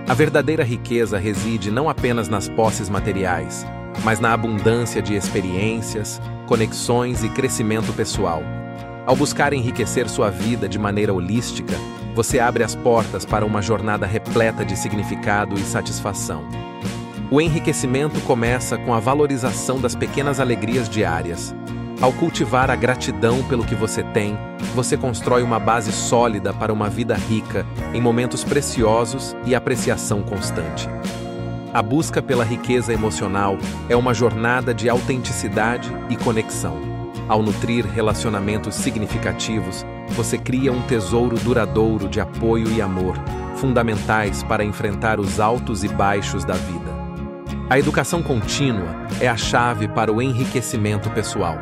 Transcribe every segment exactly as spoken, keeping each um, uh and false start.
A verdadeira riqueza reside não apenas nas posses materiais, mas na abundância de experiências, conexões e crescimento pessoal. Ao buscar enriquecer sua vida de maneira holística, você abre as portas para uma jornada repleta de significado e satisfação. O enriquecimento começa com a valorização das pequenas alegrias diárias. Ao cultivar a gratidão pelo que você tem, você constrói uma base sólida para uma vida rica em momentos preciosos e apreciação constante. A busca pela riqueza emocional é uma jornada de autenticidade e conexão. Ao nutrir relacionamentos significativos, você cria um tesouro duradouro de apoio e amor, fundamentais para enfrentar os altos e baixos da vida. A educação contínua é a chave para o enriquecimento pessoal.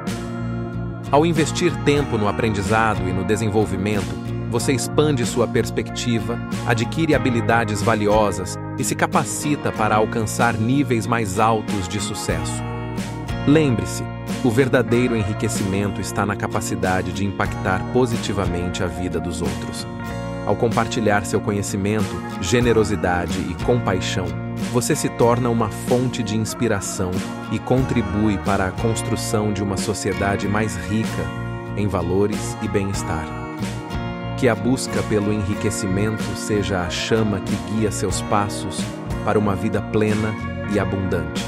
Ao investir tempo no aprendizado e no desenvolvimento, você expande sua perspectiva, adquire habilidades valiosas e se capacita para alcançar níveis mais altos de sucesso. Lembre-se, o verdadeiro enriquecimento está na capacidade de impactar positivamente a vida dos outros. Ao compartilhar seu conhecimento, generosidade e compaixão, você se torna uma fonte de inspiração e contribui para a construção de uma sociedade mais rica em valores e bem-estar. Que a busca pelo enriquecimento seja a chama que guia seus passos para uma vida plena e abundante.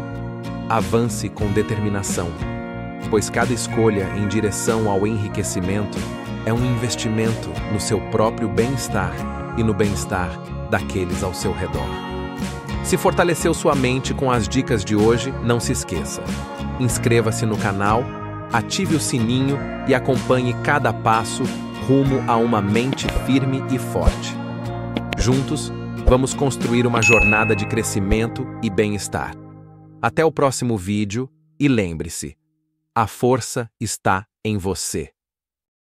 Avance com determinação, pois cada escolha em direção ao enriquecimento é um investimento no seu próprio bem-estar e no bem-estar daqueles ao seu redor. Se fortaleceu sua mente com as dicas de hoje, não se esqueça. Inscreva-se no canal, ative o sininho e acompanhe cada passo rumo a uma mente firme e forte. Juntos, vamos construir uma jornada de crescimento e bem-estar. Até o próximo vídeo e lembre-se, a força está em você.